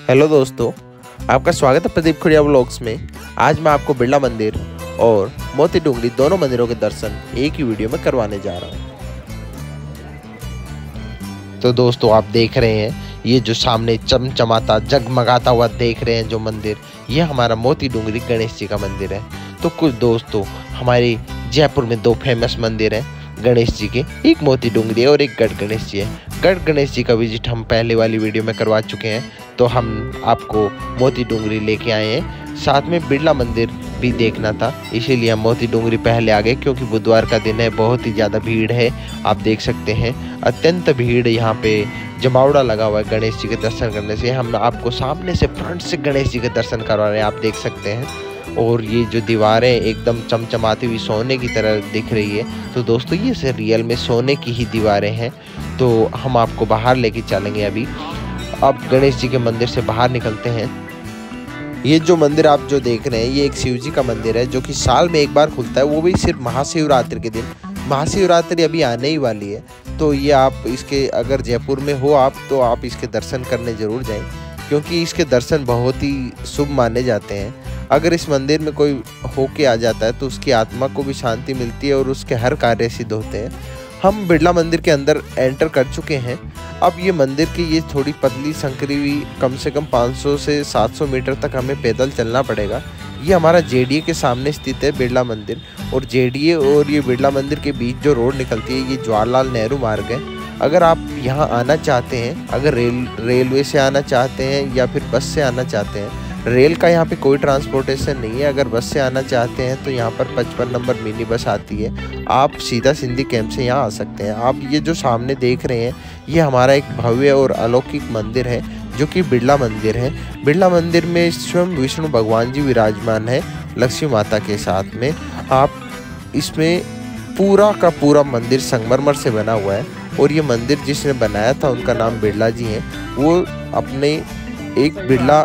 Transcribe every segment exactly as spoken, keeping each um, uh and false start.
Hello दोस्तों, आपका स्वागत है प्रदीप खुड़िया व्लॉग्स में। आज मैं आपको बिरला मंदिर और मोती डूंगरी दोनों मंदिरों के दर्शन एक ही वीडियो में करवाने जा रहा हूँ। तो दोस्तों, आप देख रहे हैं ये जो सामने चमचमाता जगमगाता हुआ देख रहे हैं जो मंदिर, ये हमारा मोती डूंगरी गणेश जी का मंदिर है। तो कुछ दोस्तों, हमारे जयपुर में दो फेमस मंदिर हैं गणेश जी के, एक मोती डूंगरी है और एक गढ़ गणेश जी है। गढ़ गणेश जी का विजिट हम पहले वाली वीडियो में करवा चुके हैं, तो हम आपको मोती डूंगरी लेके आए हैं। साथ में बिरला मंदिर भी देखना था, इसीलिए हम मोती डूंगरी पहले आ गए, क्योंकि बुधवार का दिन है, बहुत ही ज़्यादा भीड़ है। आप देख सकते हैं अत्यंत भीड़, यहाँ पे जमावड़ा लगा हुआ है गणेश जी के दर्शन करने से। हम आपको सामने से फ्रंट से गणेश जी के दर्शन करवा रहे हैं, आप देख सकते हैं। और ये जो दीवारें एकदम चमचमाती हुई सोने की तरह दिख रही है। तो दोस्तों, ये से रियल में सोने की ही दीवारें हैं। तो हम आपको बाहर लेके चलेंगे अभी। अब गणेश जी के मंदिर से बाहर निकलते हैं। ये जो मंदिर आप जो देख रहे हैं, ये एक शिव जी का मंदिर है, जो कि साल में एक बार खुलता है, वो भी सिर्फ महाशिवरात्रि के दिन। महाशिवरात्रि अभी आने ही वाली है, तो ये आप इसके अगर जयपुर में हो आप, तो आप इसके दर्शन करने ज़रूर जाएं, क्योंकि इसके दर्शन बहुत ही शुभ माने जाते हैं। अगर इस मंदिर में कोई होके आ जाता है तो उसकी आत्मा को भी शांति मिलती है और उसके हर कार्य सिद्ध होते हैं। हम बिरला मंदिर के अंदर एंटर कर चुके हैं। अब ये मंदिर की ये थोड़ी पतली संकरी हुई, कम से कम पाँच सौ से सात सौ मीटर तक हमें पैदल चलना पड़ेगा। ये हमारा जेडीए के सामने स्थित है बिरला मंदिर, और जेडीए और ये बिरला मंदिर के बीच जो रोड निकलती है, ये जवाहरलाल नेहरू मार्ग है। अगर आप यहाँ आना चाहते हैं, अगर रेल रेलवे से आना चाहते हैं या फिर बस से आना चाहते हैं, रेल का यहाँ पे कोई ट्रांसपोर्टेशन नहीं है। अगर बस से आना चाहते हैं तो यहाँ पर पचपन नंबर मिनी बस आती है, आप सीधा सिंधी कैंप से यहाँ आ सकते हैं। आप ये जो सामने देख रहे हैं, ये हमारा एक भव्य और अलौकिक मंदिर है, जो कि बिरला मंदिर है। बिरला मंदिर में स्वयं विष्णु भगवान जी विराजमान है लक्ष्मी माता के साथ में। आप इसमें पूरा का पूरा मंदिर संगमरमर से बना हुआ है, और ये मंदिर जिसने बनाया था उनका नाम बिरला जी है। वो अपने एक बिरला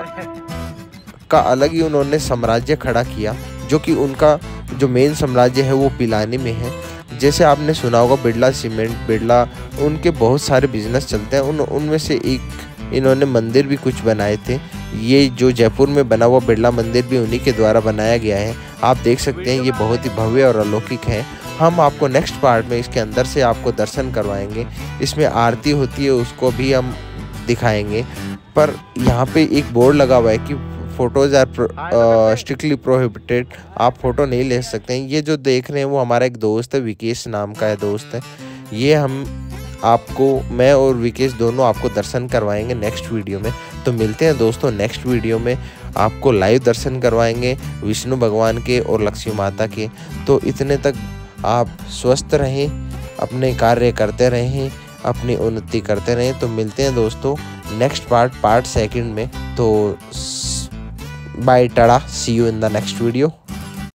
का अलग ही उन्होंने साम्राज्य खड़ा किया, जो कि उनका जो मेन साम्राज्य है वो पिलानी में है। जैसे आपने सुना होगा बिरला सीमेंट, बिरला, उनके बहुत सारे बिजनेस चलते हैं, उन उनमें से एक इन्होंने मंदिर भी कुछ बनाए थे। ये जो जयपुर में बना हुआ बिरला मंदिर भी उन्हीं के द्वारा बनाया गया है। आप देख सकते हैं ये बहुत ही भव्य और अलौकिक है। हम आपको नेक्स्ट पार्ट में इसके अंदर से आपको दर्शन करवाएंगे। इसमें आरती होती है, उसको भी हम दिखाएंगे। पर यहाँ पे एक बोर्ड लगा हुआ है कि फ़ोटोज़ आर स्ट्रिक्टली प्रोहिबिटेड, आप फ़ोटो नहीं ले सकते हैं। ये जो देख रहे हैं वो हमारा एक दोस्त है, विकेश नाम का है दोस्त है। ये हम आपको, मैं और विकेश दोनों आपको दर्शन करवाएंगे नेक्स्ट वीडियो में। तो मिलते हैं दोस्तों नेक्स्ट वीडियो में, आपको लाइव दर्शन करवाएंगे विष्णु भगवान के और लक्ष्मी माता के। तो इतने तक आप स्वस्थ रहें, अपने कार्य करते रहें, अपनी उन्नति करते रहें। तो मिलते हैं दोस्तों नेक्स्ट पार्ट पार्ट सेकंड में। तो bye tata, see you in the next video.